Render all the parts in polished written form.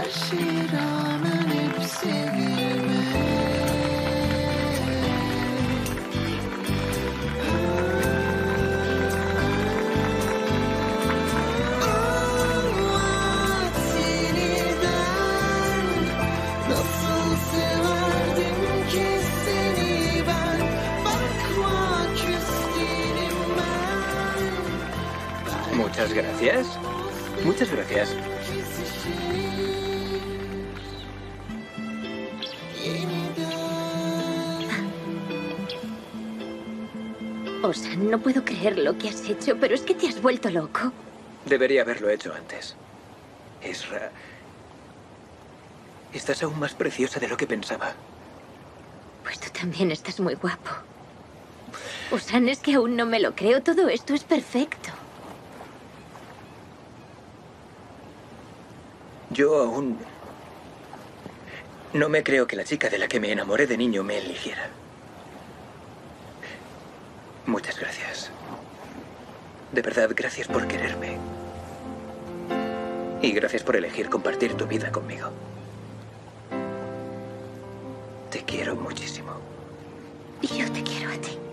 şiranın hepsini Muchas gracias. Muchas gracias. Osan, no puedo creer lo que has hecho, pero es que te has vuelto loco. Debería haberlo hecho antes. Ezra, estás aún más preciosa de lo que pensaba. Pues tú también estás muy guapo. Osan, es que aún no me lo creo. Todo esto es perfecto. Yo aún no me creo que la chica de la que me enamoré de niño me eligiera. Muchas gracias. De verdad, gracias por quererme. Y gracias por elegir compartir tu vida conmigo. Te quiero muchísimo. Y yo te quiero a ti.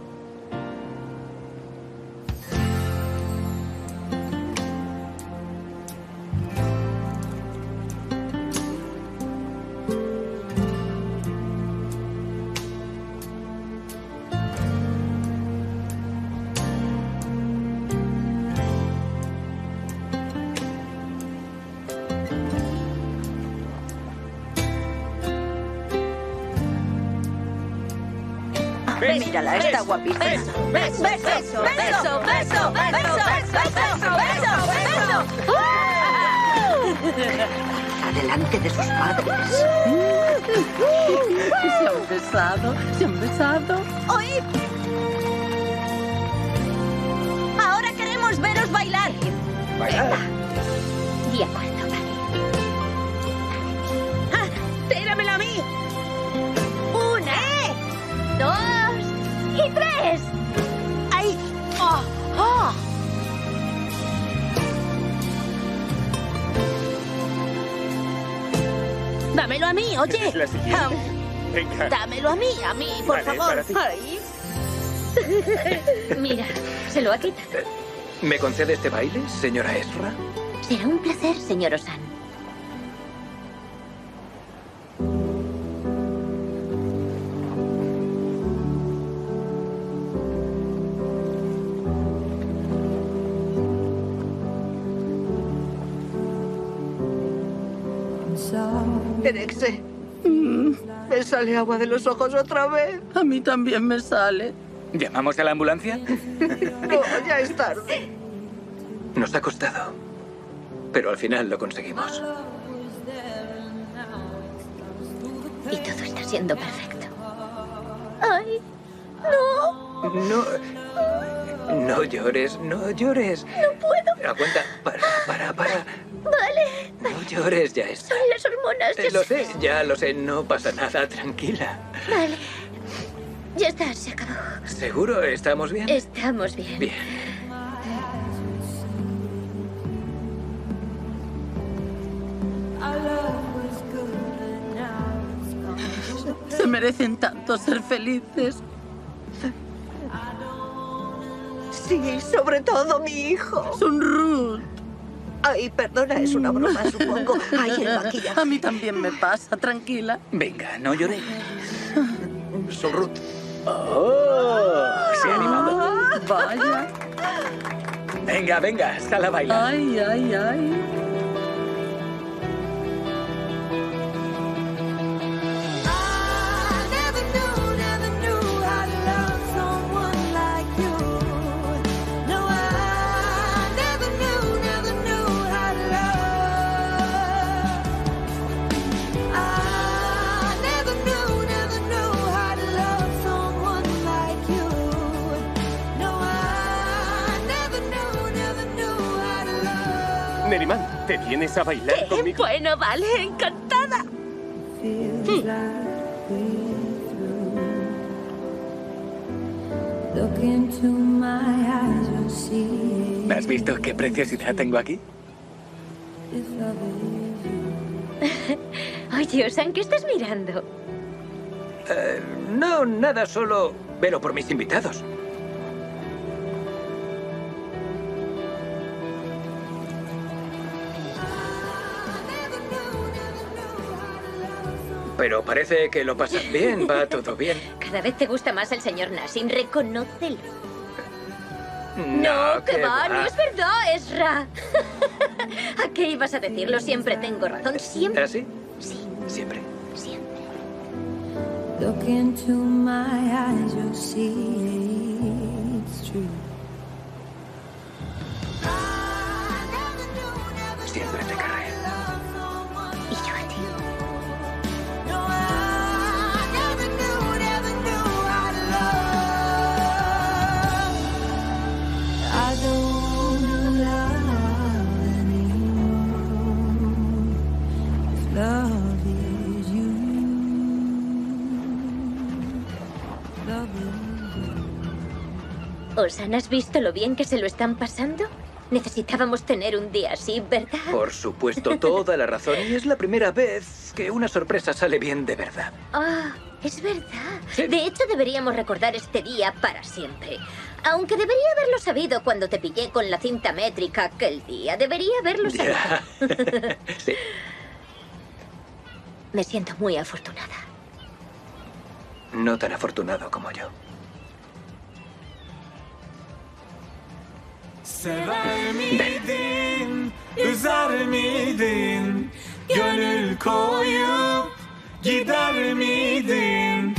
Mírala, está guapísima. Beso, beso, beso, beso, beso, beso, beso, beso. Delante de sus padres. Se han besado, se han besado. ¡Oíd! Ahora queremos veros bailar. ¿Bailar? De acuerdo, vale. ¡Tíramelo a mí! ¡Una! ¡Dos! ¡Y tres! ¡Ahí! ¡Oh! ¡Oh! Dámelo a mí, oye. La siguiente. Venga. Dámelo a mí, por Vale, favor. para ti. Ay. Mira, se lo ha quitado. ¿Me concede este baile, señora Ezra? Será un placer, señor Osan. Erexe, me sale agua de los ojos otra vez. A mí también me sale. ¿Llamamos a la ambulancia? No, ya es tarde. Nos ha costado, pero al final lo conseguimos. Y todo está siendo perfecto. ¡Ay! ¡No! No llores, no llores. ¡No puedo! Aguanta, para. Vale. No llores, ya está. Son las hormonas. Lo sé, ya lo sé, no pasa nada, tranquila. Vale. Ya está, se acabó. ¿Seguro? ¿Estamos bien? Estamos bien. Bien. Se merecen tanto ser felices. Sí, sobre todo mi hijo. Son Ruth. Ay, perdona, es una broma, supongo. Ay, el maquillaje. A mí también me pasa, tranquila. Venga, no lloré. Son Ruth. ¡Oh! Se ha animado. Vaya. Venga, sal a bailar. Ay, ay, ay. Neriman, ¿te vienes a bailar conmigo? Bueno, vale, encantada. ¿Has visto qué preciosidad tengo aquí? Oye, Osan, ¿qué estás mirando? No, nada, solo velo por mis invitados. Pero parece que lo pasas bien, va todo bien. Cada vez te gusta más el señor Nassim, reconócelo. No, que va, no es verdad, Ezra. ¿A qué ibas a decirlo? Siempre tengo razón, siempre. ¿Ah, sí? Sí, Siempre. siempre. Look into my eyes, you'll see it's true. Siempre te querré. Y yo a ti. I don't love anymore. If love is you, love is you. Osan, ¿has visto lo bien que se lo están pasando? Necesitábamos tener un día así, ¿verdad? Por supuesto, toda la razón. Y es la primera vez que una sorpresa sale bien de verdad. Ah, es verdad. Sí. De hecho, deberíamos recordar este día para siempre. Aunque debería haberlo sabido cuando te pillé con la cinta métrica aquel día. Debería haberlo sabido. Ya. Sí. Me siento muy afortunada. No tan afortunado como yo. Sever miydin, üzer miydin? Gönül koyup gider miydin?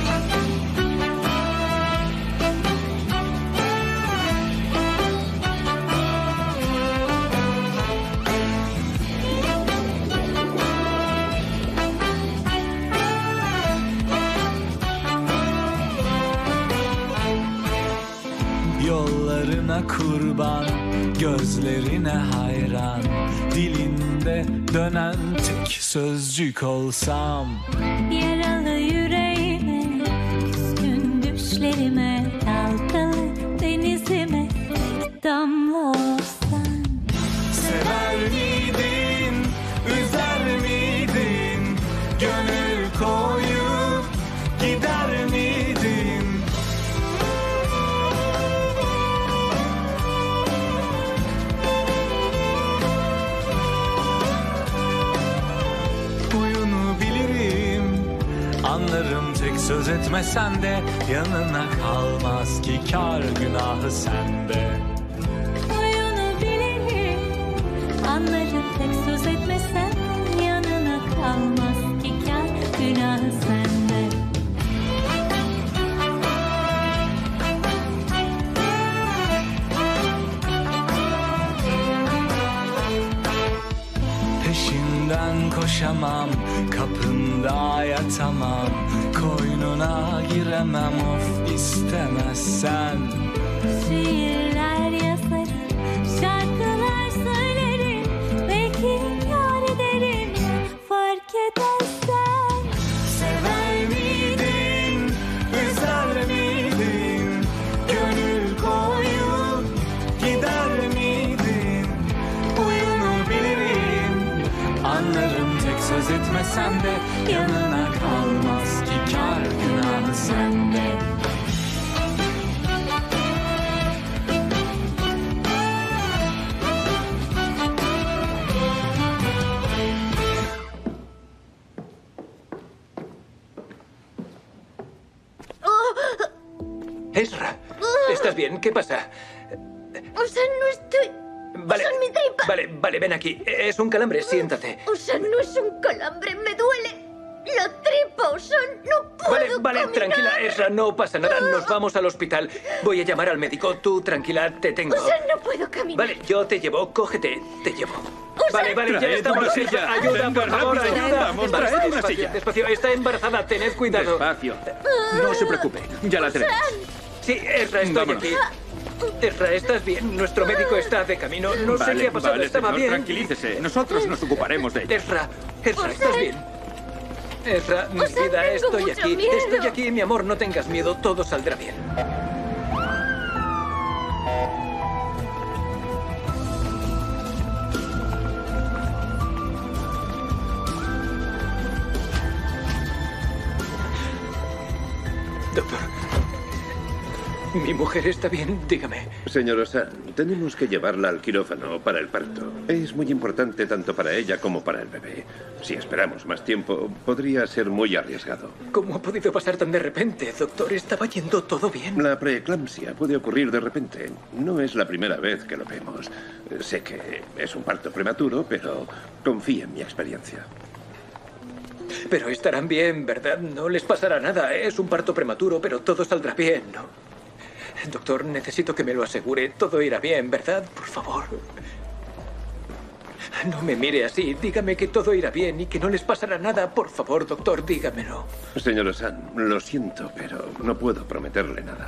Yollarına kurban, gözlerine hayran, dilinde dönen tek sözcük olsam. Yaralı yüreğime, küskün düşlerime, dalgalı denizime tek damla olsan. Sever miydin, üzer miydin? Gönül koyup gider miydin? Huyunu bilirim, anlarım tek söz etmesen de yanına kalmaz ki kar günahı sende. Oyunu bilirim, anlarım tek söz etmesen yanına kalmaz ki kâr günahı sende. Peşinden koşamam, kapında yatamam, koynuna giremem of istemezsen. Şiirler yazarım, şarkılar söylerim, belki kâr ederim fark edersen. Sever miydin, üzer miydin? Gönül koyup gider miydin? Huyunu bilirim, anlarım tek söz etmesen de yanına kalmaz ki kâr günahı sende. Ezra, ¿estás bien? ¿Qué pasa? Osan, no estoy... Vale, Osan, mi tripa. vale, ven aquí. Es un calambre, siéntate. Osan, no es un calambre, me duele. La tripa, Osan, no puedo Vale, caminar. tranquila, Ezra, no pasa nada. Nos vamos al hospital. Voy a llamar al médico. Tú, tranquila, te tengo. Osan, no puedo caminar. Vale, yo te llevo, cógete, te llevo. Osan. Vale, ya Traed estamos. una silla. Ayuda, Venga, por favor, rápido. ayuda. Vamos, Vale, traed una despacio, silla. despacio. Está embarazada, tened cuidado. Despacio. No se preocupe, ya la tenemos. Sí, Ezra, estoy Vámonos. aquí. Ezra, ¿estás bien? Nuestro médico está de camino. No sé qué ha pasado, vale, estaba señor, bien. tranquilícese. Nosotros nos ocuparemos de ella. Ezra, ¿estás bien? Ezra, mi Osan, vida, tengo estoy mucho aquí. miedo. Estoy aquí, mi amor, no tengas miedo, todo saldrá bien. Mi mujer está bien, dígame. Señor Osan, tenemos que llevarla al quirófano para el parto. Es muy importante tanto para ella como para el bebé. Si esperamos más tiempo, podría ser muy arriesgado. ¿Cómo ha podido pasar tan de repente, doctor? Estaba yendo todo bien. La preeclampsia puede ocurrir de repente. No es la primera vez que lo vemos. Sé que es un parto prematuro, pero confía en mi experiencia. Pero estarán bien, ¿verdad? No les pasará nada. Es un parto prematuro, pero todo saldrá bien, ¿no? Doctor, necesito que me lo asegure. Todo irá bien, ¿verdad? Por favor. No me mire así. Dígame que todo irá bien y que no les pasará nada. Por favor, doctor, dígamelo. Señor Osan, lo siento, pero no puedo prometerle nada.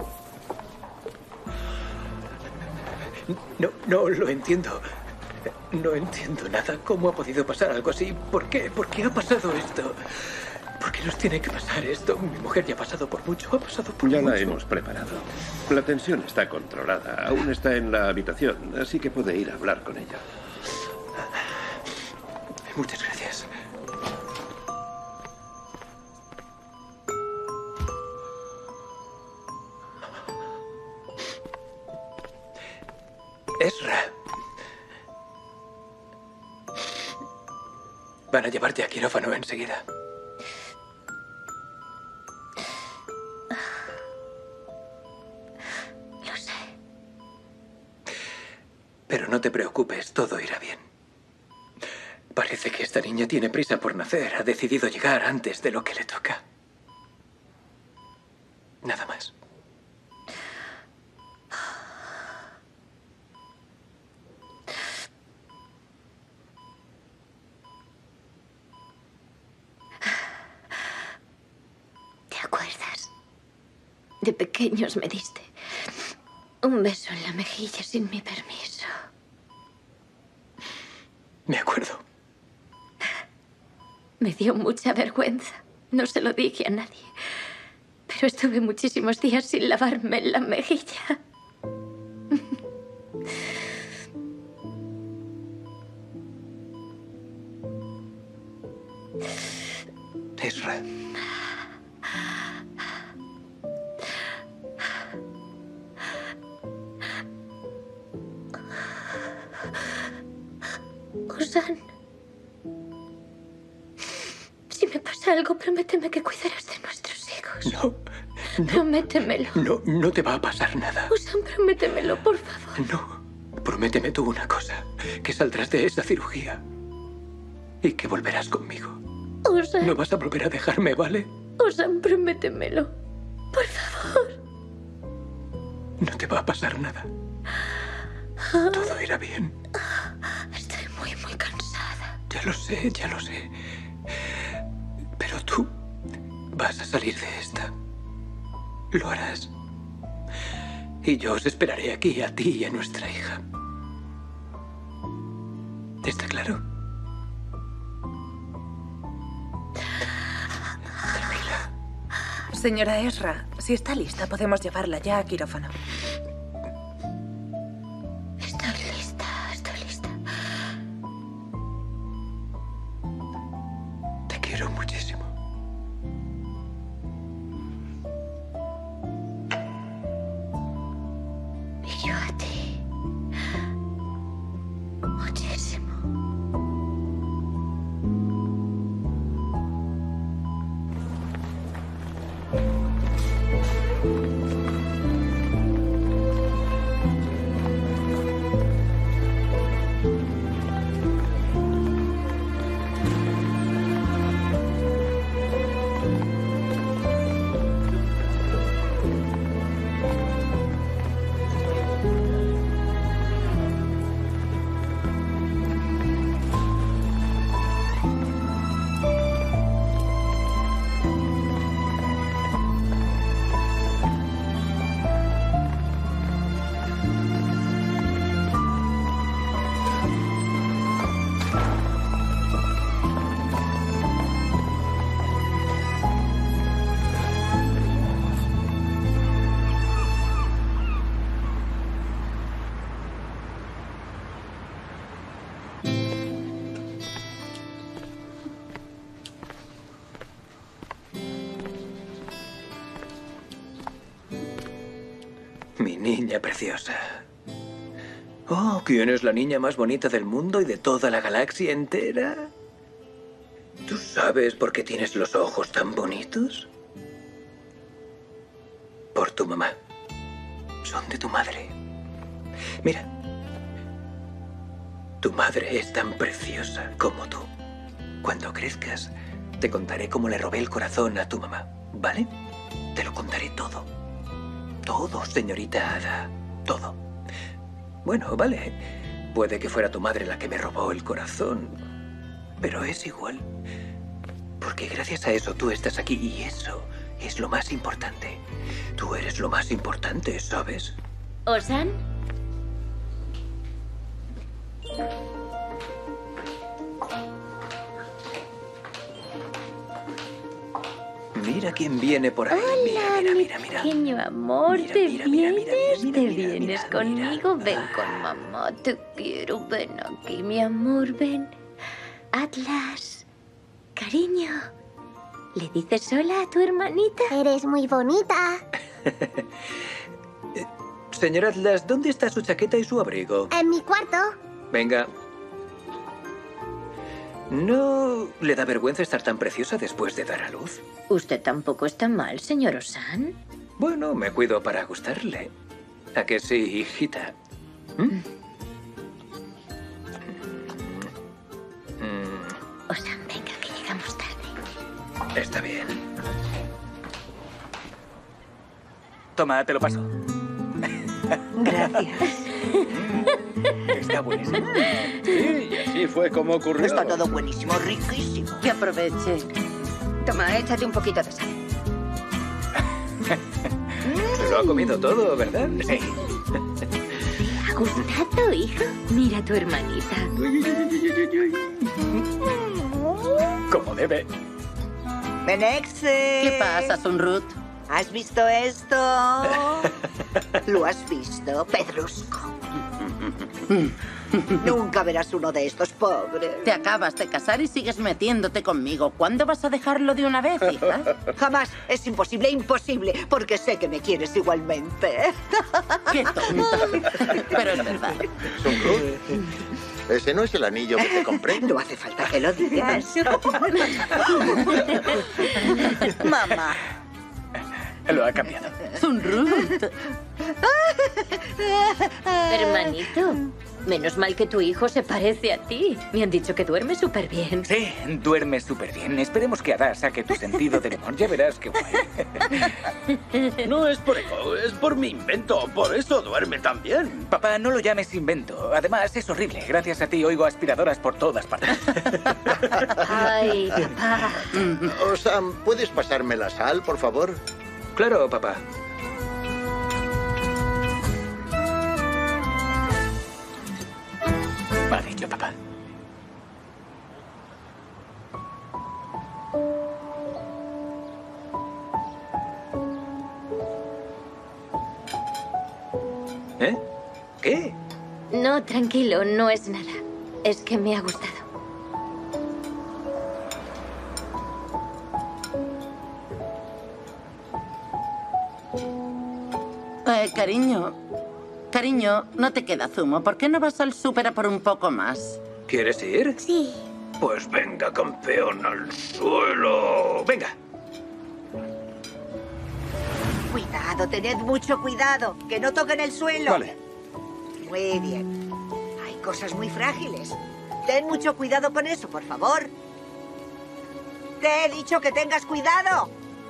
No lo entiendo. No entiendo nada. ¿Cómo ha podido pasar algo así? ¿Por qué? ¿Por qué ha pasado esto? ¿Por qué nos tiene que pasar esto? Mi mujer ya ha pasado por mucho, ha pasado por mucho. Ya la hemos preparado. La tensión está controlada. Aún está en la habitación, así que puede ir a hablar con ella. Muchas gracias. Ezra. Van a llevarte a quirófano enseguida. Lo sé. Pero no te preocupes, todo irá bien. Parece que esta niña tiene prisa por nacer. Ha decidido llegar antes de lo que le toca. Nada más. ¿Te acuerdas? De pequeños me diste un beso en la mejilla sin mi permiso. Me acuerdo. Me dio mucha vergüenza. No se lo dije a nadie. Pero estuve muchísimos días sin lavarme en la mejilla. Ezra. Osan. Si me pasa algo, prométeme que cuidarás de nuestros hijos. No. Prométemelo. No te va a pasar nada. Osan, prométemelo, por favor. No. Prométeme tú una cosa. Que saldrás de esa cirugía. Y que volverás conmigo. Osan. No vas a volver a dejarme, ¿vale? Osan, prométemelo. Por favor. No te va a pasar nada. Todo irá bien. Estoy muy, muy cansada. Ya lo sé, ya lo sé. Pero tú vas a salir de esta. Lo harás. Y yo os esperaré aquí, a ti y a nuestra hija. ¿Está claro? Tranquila. Señora Ezra, si está lista, podemos llevarla ya a quirófano. Estoy lista, estoy lista. Te quiero muchísimo. Y yo a ti. Muchísimo. niña preciosa. Oh, ¿quién es la niña más bonita del mundo y de toda la galaxia entera? ¿Tú sabes por qué tienes los ojos tan bonitos? Por tu mamá. Son de tu madre. Mira. Tu madre es tan preciosa como tú. Cuando crezcas, te contaré cómo le robé el corazón a tu mamá, ¿vale? Te lo contaré todo. Todo, señorita Ada. Todo. Bueno, vale. Puede que fuera tu madre la que me robó el corazón. Pero es igual. Porque gracias a eso tú estás aquí y eso es lo más importante. Tú eres lo más importante, ¿sabes? ¿Osan? Mira quién viene por ahí. Hola, mira. pequeño amor, Mira, ¿te mira, vienes? mira, ¿Te mira, vienes mira, conmigo? mira. Ven con mamá, te quiero. Ven aquí, mi amor, ven. Atlas, cariño, ¿le dices hola a tu hermanita? Eres muy bonita. Señor Atlas, ¿dónde está su chaqueta y su abrigo? En mi cuarto. Venga. ¿No le da vergüenza estar tan preciosa después de dar a luz? Usted tampoco está mal, señor Osan. Bueno, me cuido para gustarle. ¿A que sí, hijita? ¿Mm? Osan, venga, que llegamos tarde. Está bien. Toma, te lo paso. Gracias. Está buenísimo. Sí, y así fue como ocurrió. Está todo buenísimo, riquísimo. Que aproveche. Toma, échate un poquito de sal. Se lo ha comido todo, ¿verdad? Sí. ¿Te ha gustado, hijo? Mira a tu hermanita. Como debe. Benexe. ¿Qué pasa, Sunrut? ¿Has visto esto? ¿Lo has visto, Pedrusco? Nunca verás uno de estos, pobre. Te acabas de casar y sigues metiéndote conmigo. ¿Cuándo vas a dejarlo de una vez, hija? Jamás. Es imposible, imposible, porque sé que me quieres igualmente. Qué tonta. Pero es verdad. Ese no es el anillo que te compré. No hace falta que lo digas. Mamá. Lo ha cambiado. Sunrut. Hermanito, menos mal que tu hijo se parece a ti. Me han dicho que duerme súper bien. Sí, duerme súper bien. Esperemos que Ada saque tu sentido del humor. Ya verás qué guay. No es por ego, es por mi invento. Por eso duerme tan bien. Papá, no lo llames invento. Además, es horrible. Gracias a ti oigo aspiradoras por todas partes. Ay, papá. Oh, Sam, ¿puedes pasarme la sal, por favor? Claro, papá. Ha dicho papá. ¿Eh? ¿Qué? No, tranquilo, no es nada. Es que me ha gustado. Cariño. Cariño, no te queda zumo. ¿Por qué no vas al súper a por un poco más? ¿Quieres ir? Sí. Pues venga, campeón, al suelo. Venga. Cuidado, tened mucho cuidado. Que no toquen el suelo. Vale. Muy bien. Hay cosas muy frágiles. Ten mucho cuidado con eso, por favor. Te he dicho que tengas cuidado.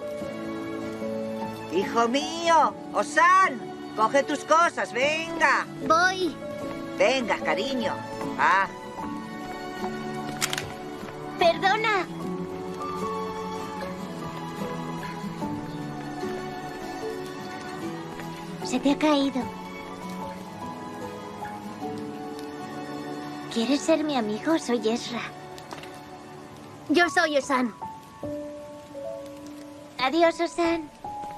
Hijo mío, Osan, coge tus cosas, venga. Voy. Venga, cariño. Ah, Perdona. Se te ha caído. ¿Quieres ser mi amigo? Soy Ezra. Yo soy Osan. Adiós, Osan.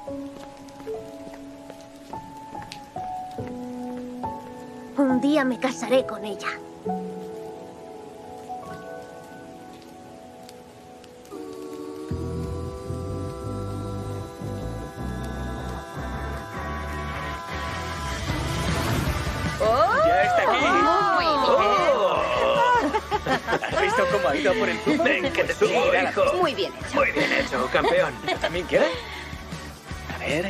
Un día me casaré con ella. ¿Has visto cómo ha ido por el tubo? Ven, que te subo, hijo. Muy bien hecho. Muy bien hecho, campeón. ¿También queda? A ver.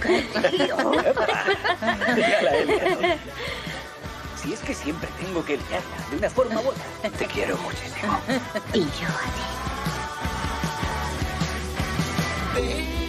Ya la he liado. Si es que siempre tengo que liarla de una forma buena. Te quiero muchísimo. Y yo a ti.